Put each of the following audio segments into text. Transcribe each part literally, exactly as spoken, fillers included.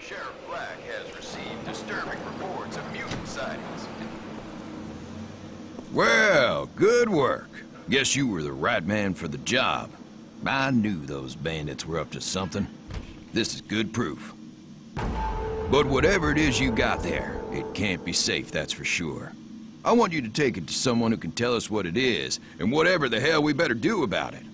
Sheriff Black has received disturbing reports of mutant sightings. Well, good work. Guess you were the right man for the job. I knew those bandits were up to something. This is good proof. But whatever it is you got there, it can't be safe, that's for sure. I want you to take it to someone who can tell us what it is, and whatever the hell we better do about it.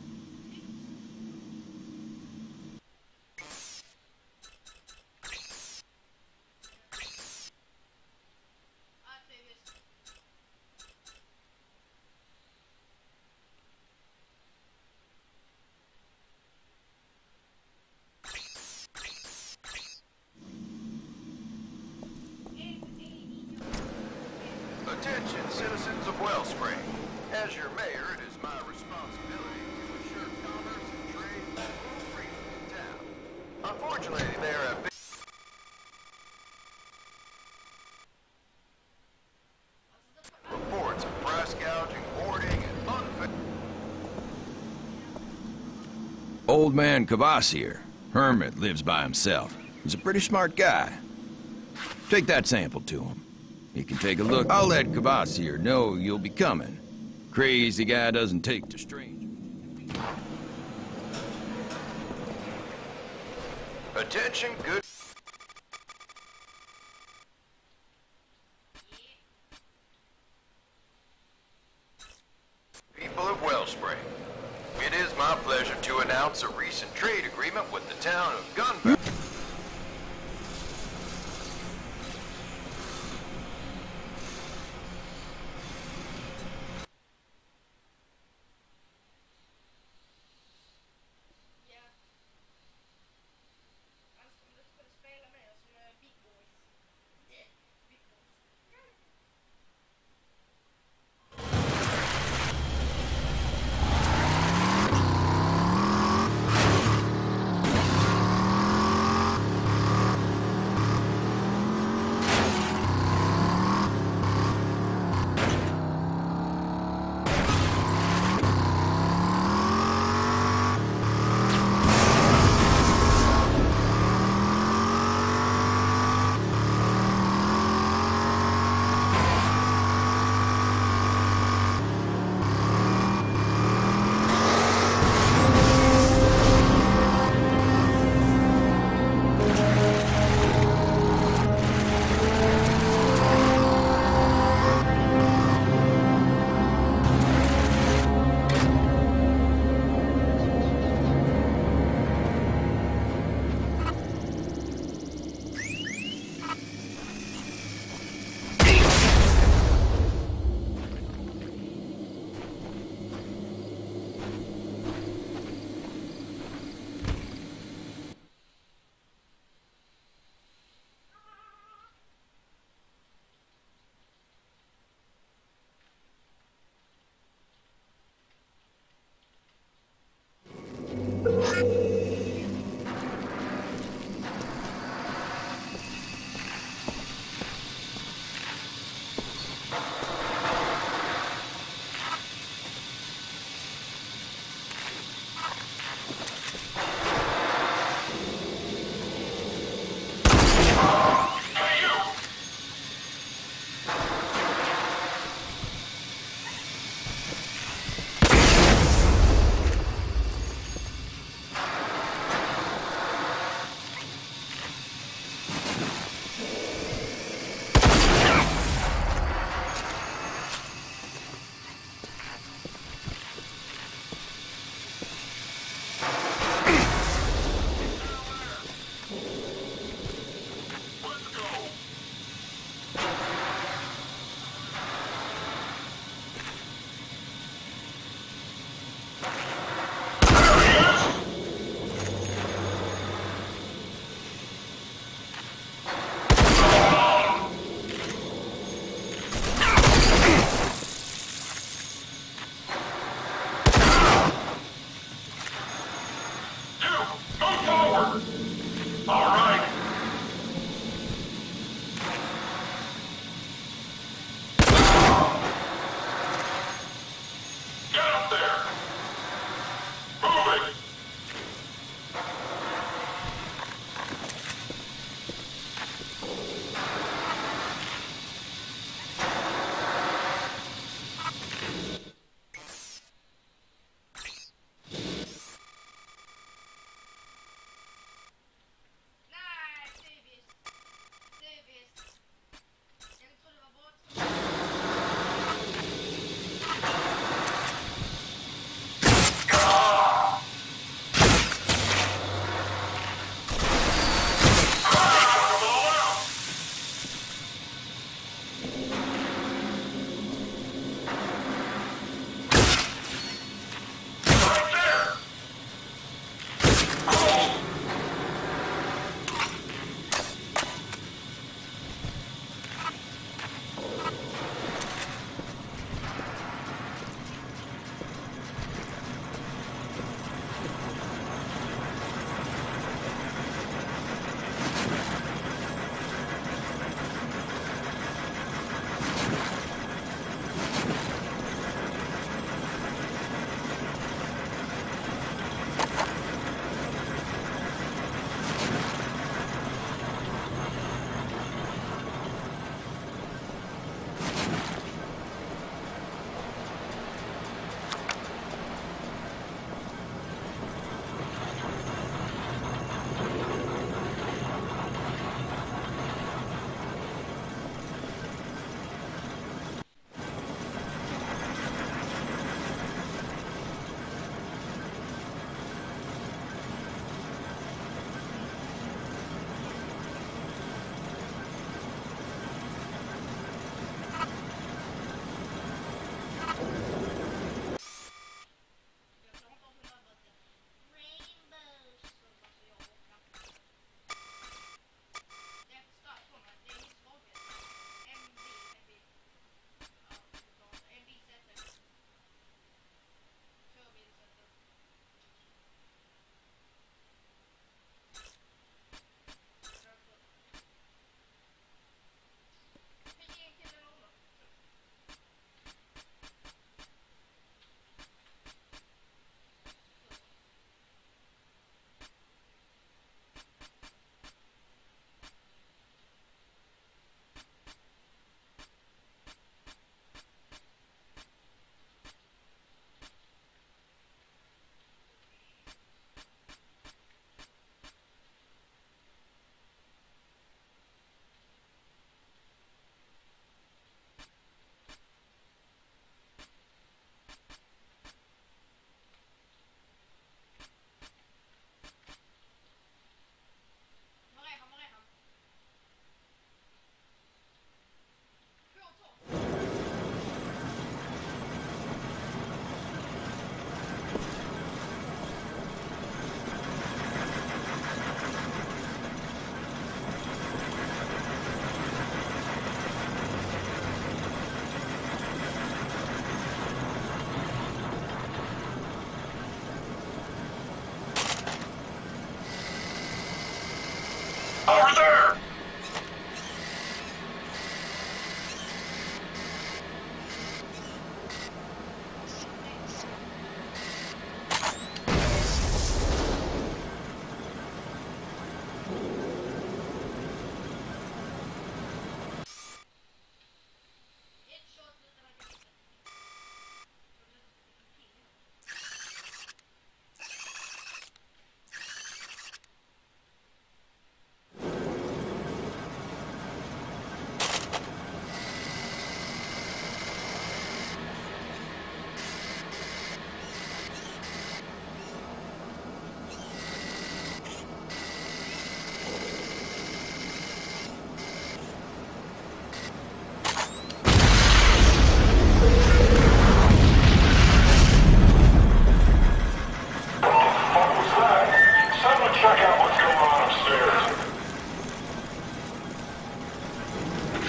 Attention, citizens of Wellspring. As your mayor, it is my responsibility to assure commerce and trade with full freedom in town. Unfortunately, there have been reports of price gouging, hoarding, and unfair... Old man Kvasir, hermit, lives by himself. He's a pretty smart guy. Take that sample to him. He can take a look. I'll let Kvasir know you'll be coming. Crazy guy doesn't take to strangers. Attention, good... people of Wellspring. It is my pleasure to announce a recent trade agreement with the town of Gunbound.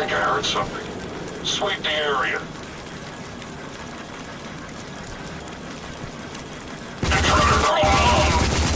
think I heard something. Sweep the area. Intruders are alone!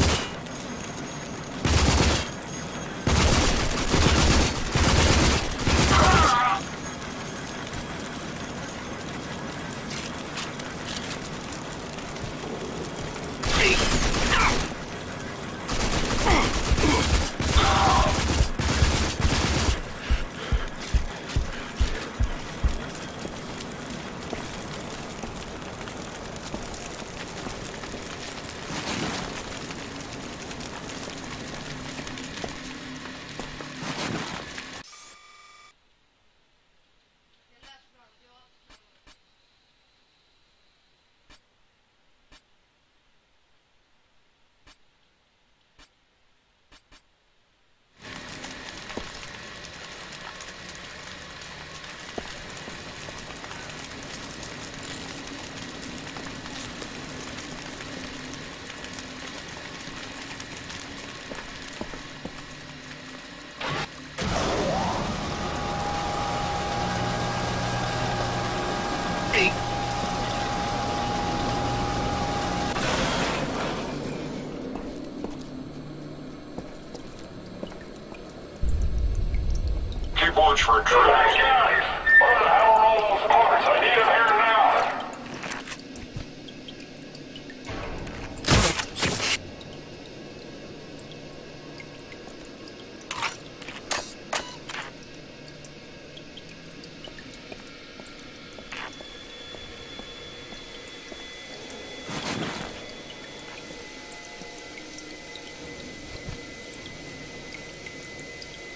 Keep watch for intruders. Guys, where the hell are all those parts? I need them here now.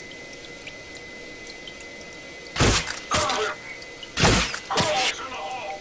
Crawlers in the hole.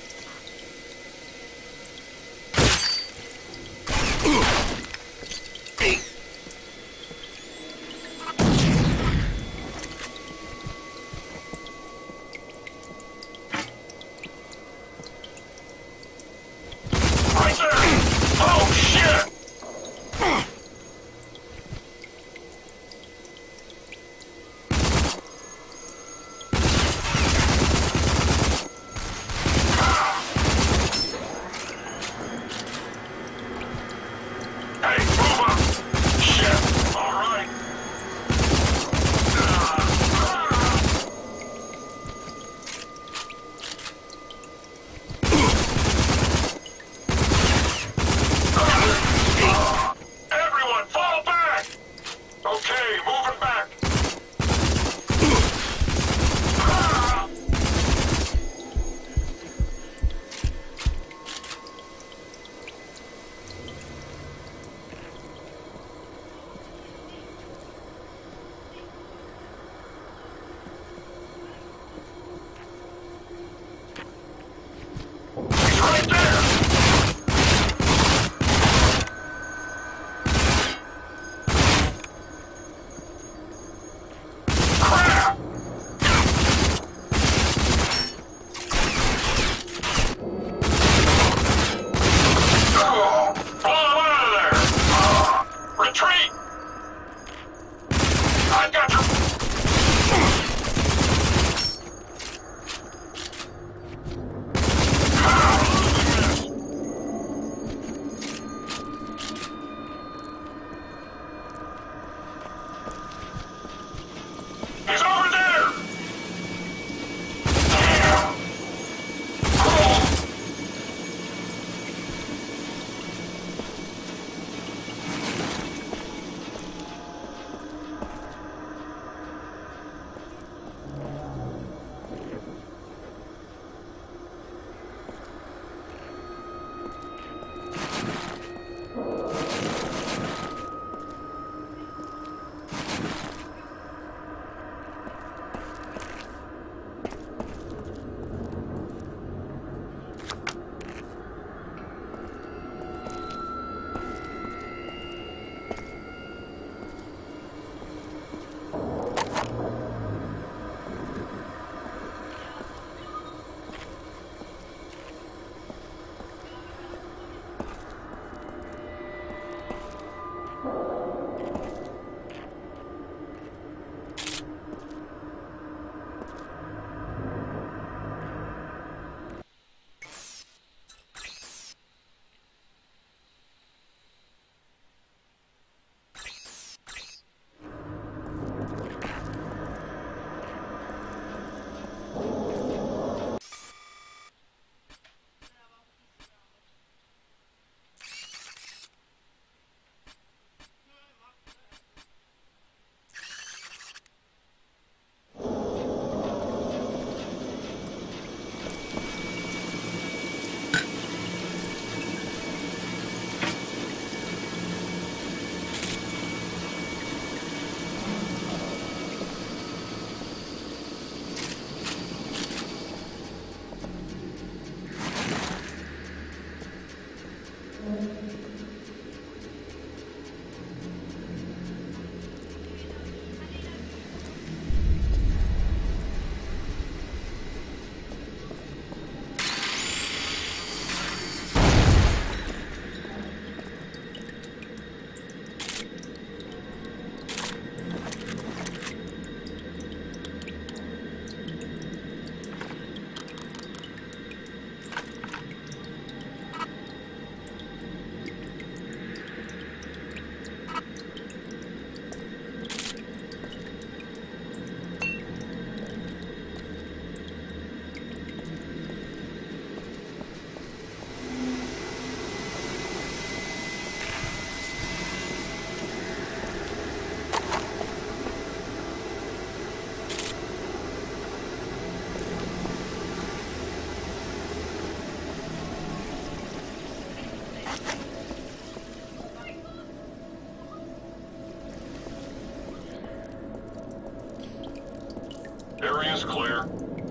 Area's clear.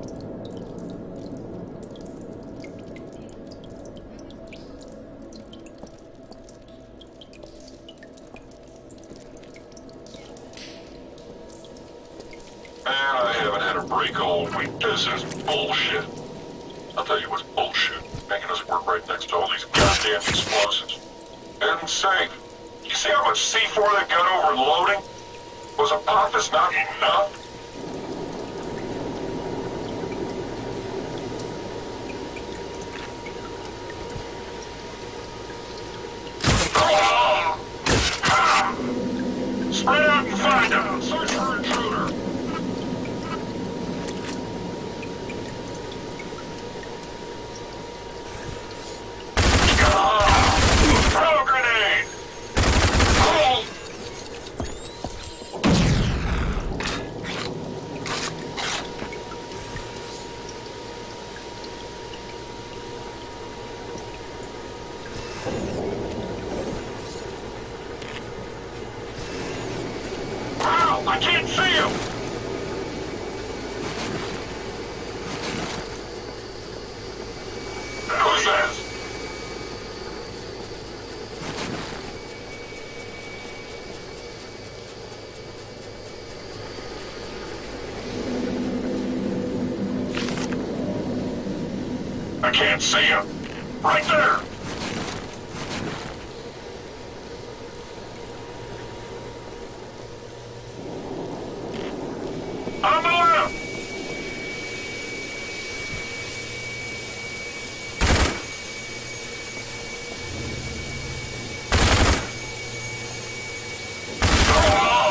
Man, I haven't had a break all week. This is bullshit. I'll tell you what's bullshit. Making us work right next to all these goddamn explosives. And safe. You see how much C four they got over loading? Was Apophis not enough? Spread out and find him. Search for intruder. Throw a grenade. Oh. Wow, I can't see him. Who's this? I can't see him. Right there. On the left. Oh.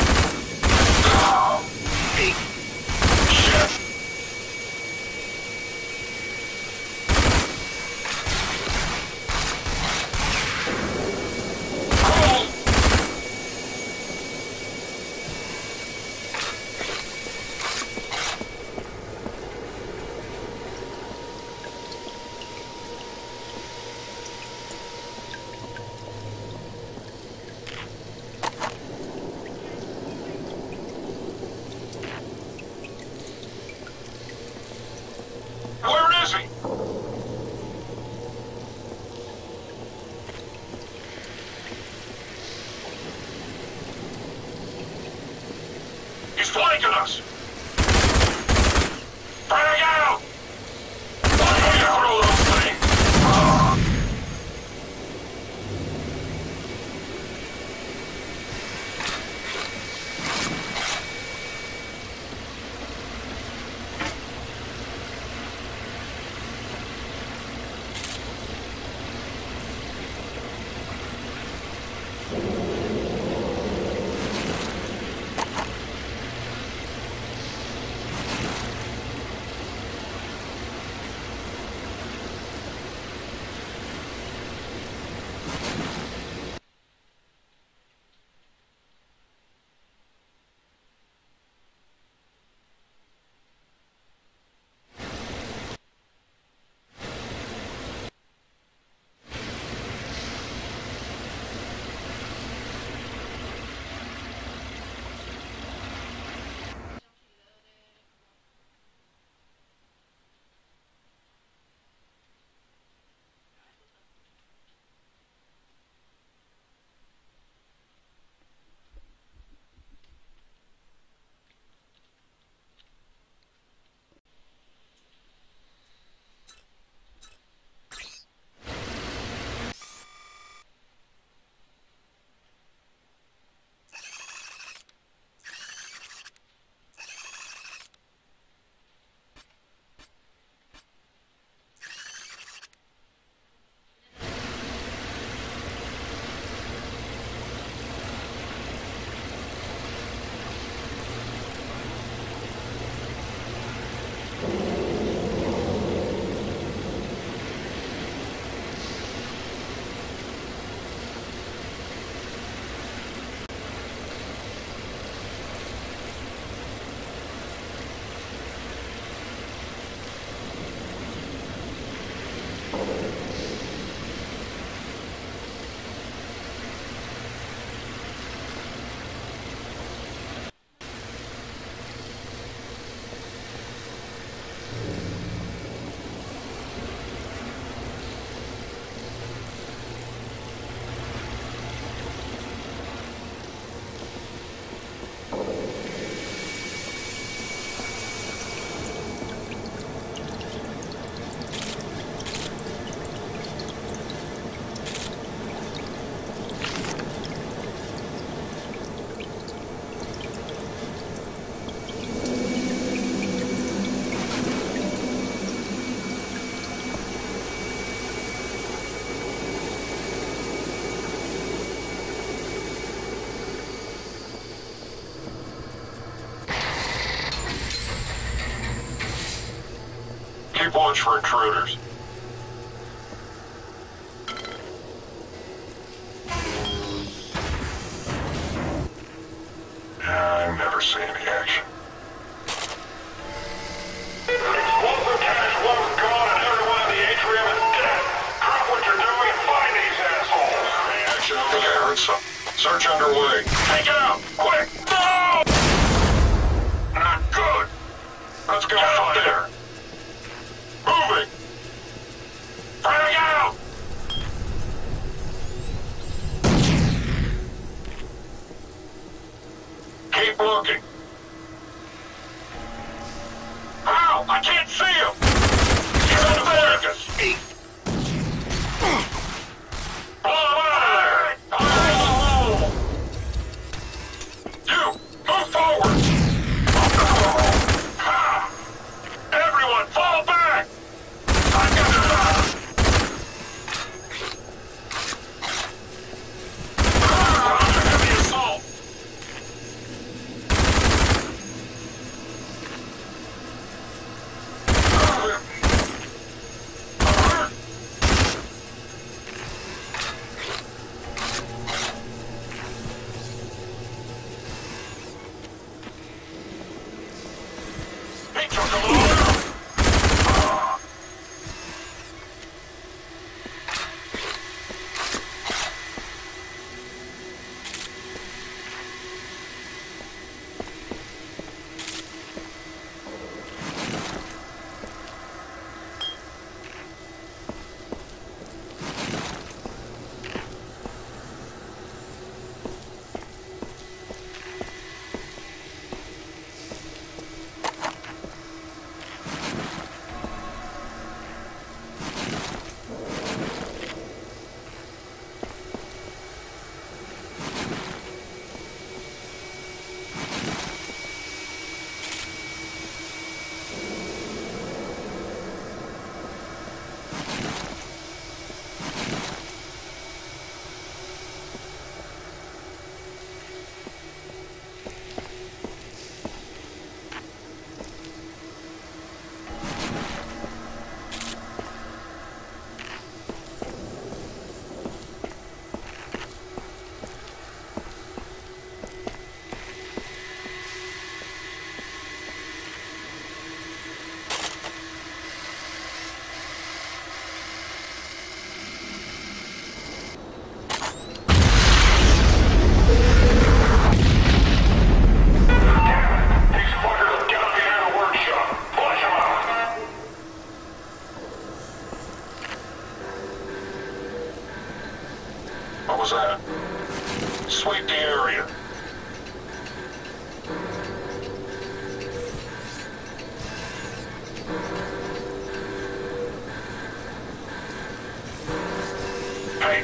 Oh. Shit. Where is he? He's flanking us. Frag out! Why do you throw those things? Ah. Keep watch for intruders. Yeah, I never see any action. Explosive cache one's gone and everyone in the atrium is dead. Drop what you're doing and find these assholes. Any action? I think I heard something. Search underway. Take it out! Quick! No! Not good! Let's go out there! Moving! Frag out! Keep looking. Ow! I can't see him! He's in the focus! Blow him out of there! Oh! You! Move forward! Ha! Everyone, fall back! I got it! Ah, under heavy assault! He took him over! These fuckers have got me out of workshop. Flush them out. What was that? Sweep the area. Hey!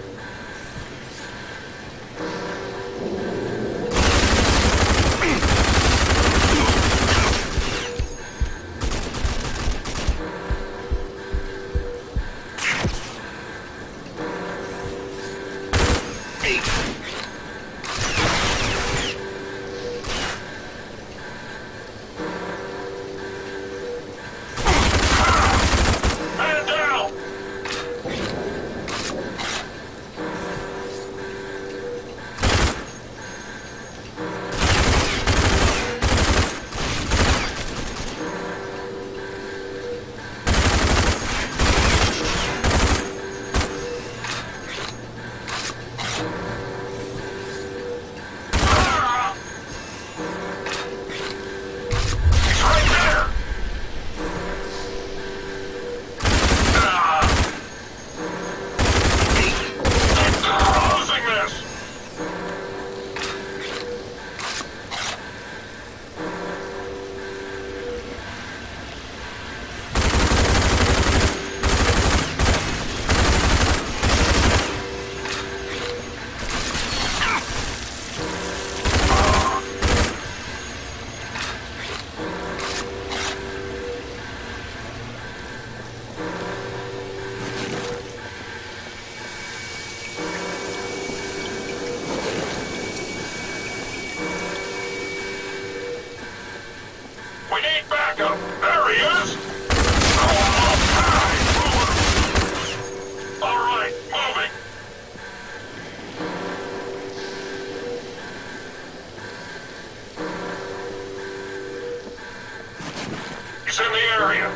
Man down! Ah! He's right there! Ah! Closing this! We need backup! There he is! He's in the area.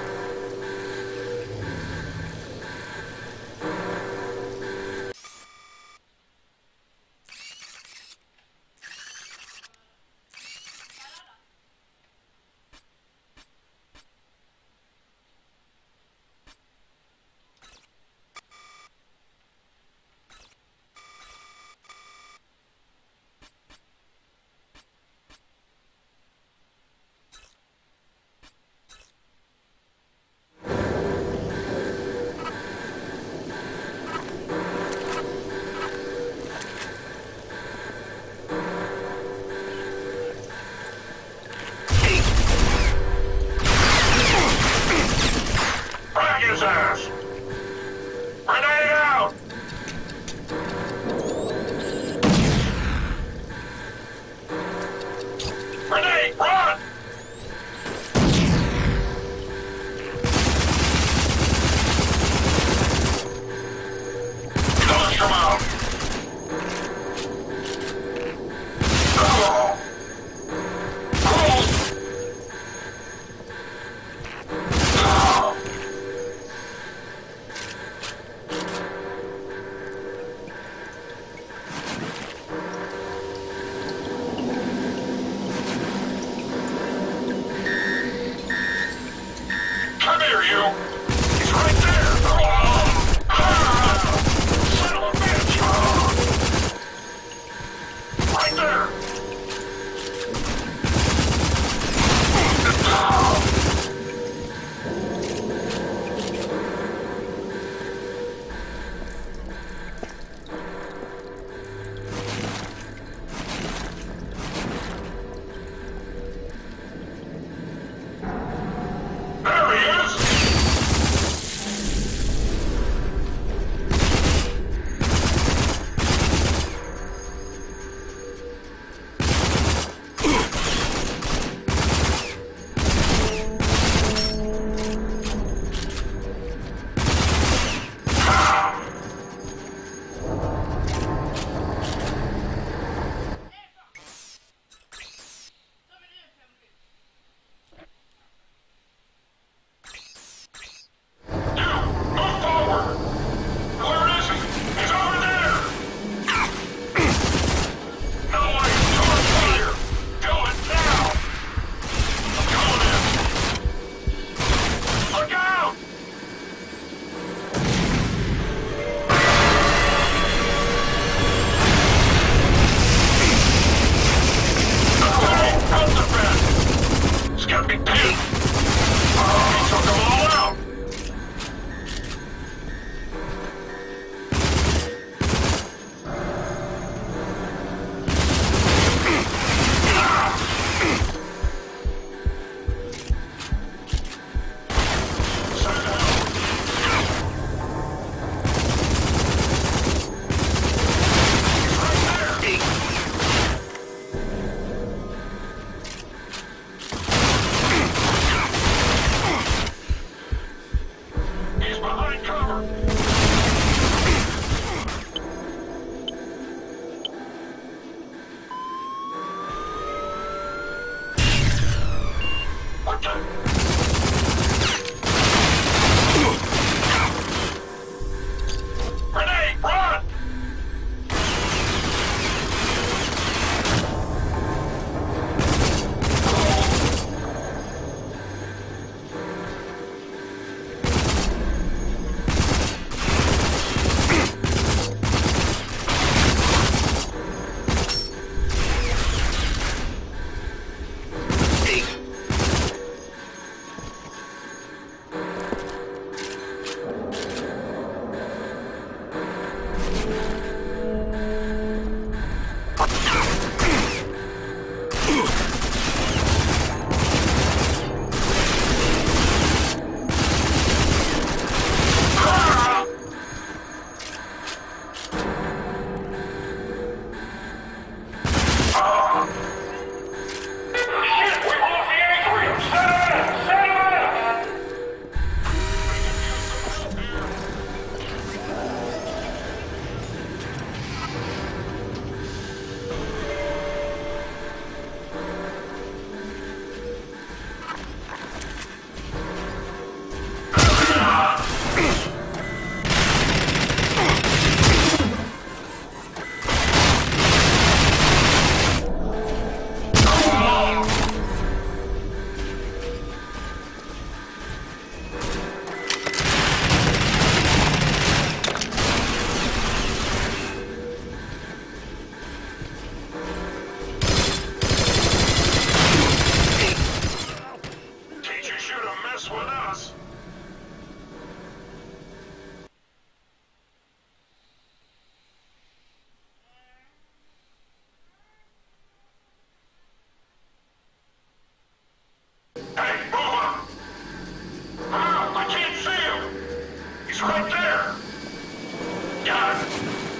He's right there! Got it!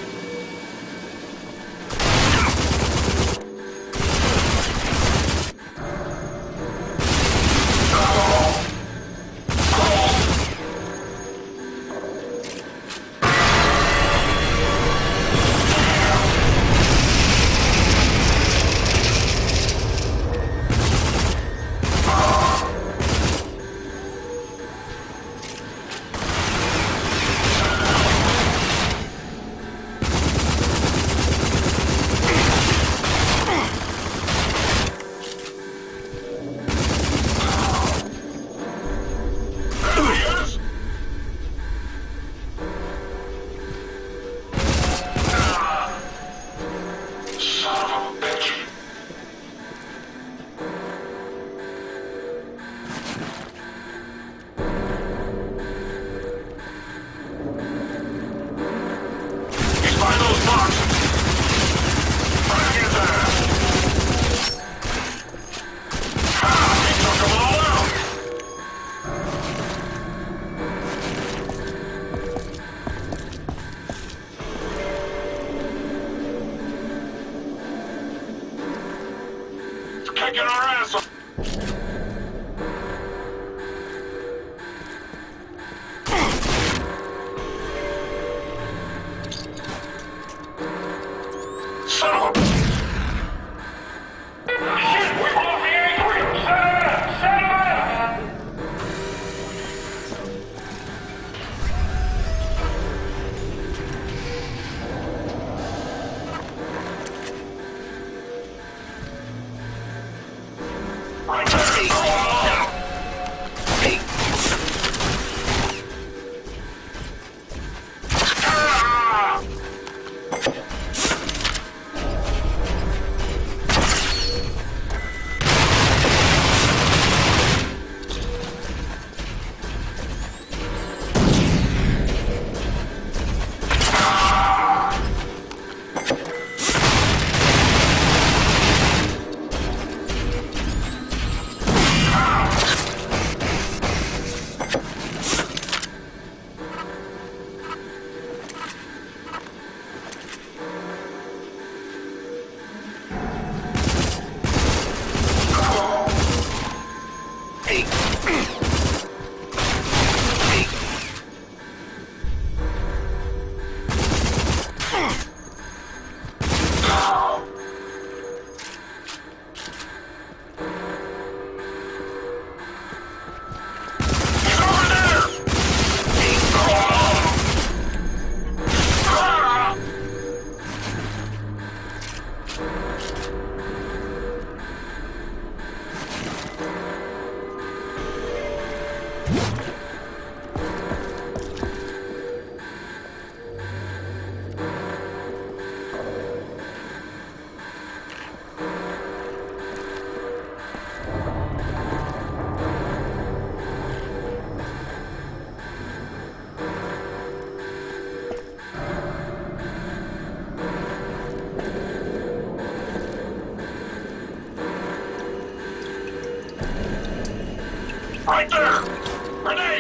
Kicking our ass off. Son of a... Shit, we blew the atrium! Set him in! Set him in! Right there! Right there! Grenade!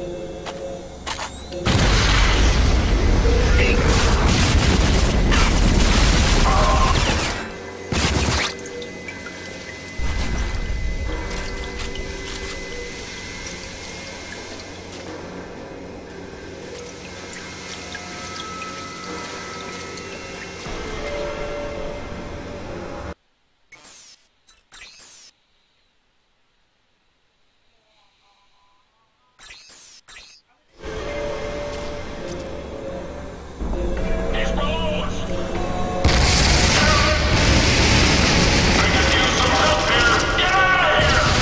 He's below us. I could use some help here. Get out of here!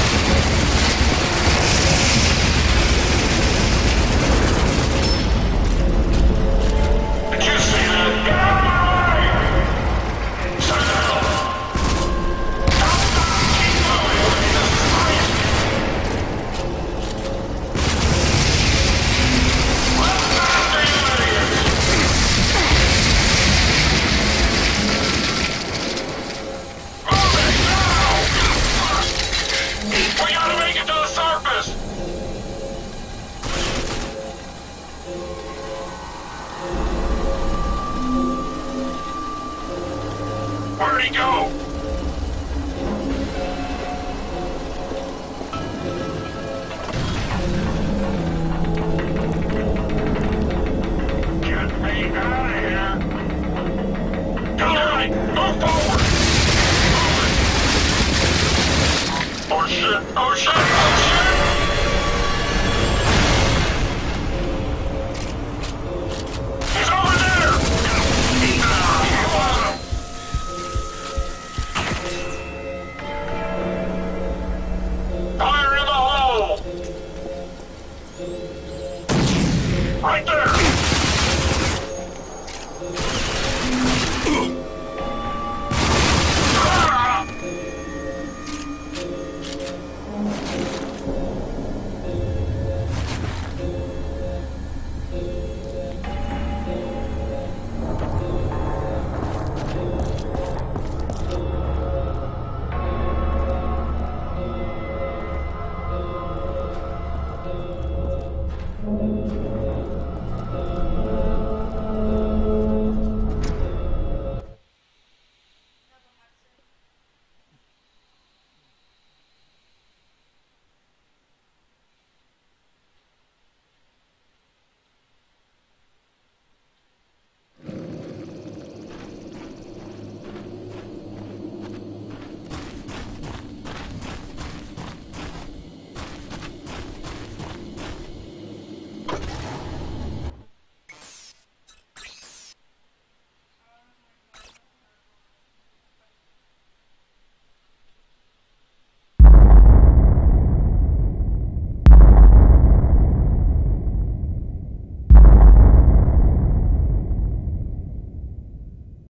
Did you see that? Get out of my way! Shut down! Stop, stop! Keep moving! This is crazy! Let's faster, you idiots! Moving now! We gotta make it to the surface! Where'd he go? Get me out of here! All right, move forward! Oh shit! Oh shit! Oh shit! He's over there! Ah, you want him! Fire in the hole! Right there!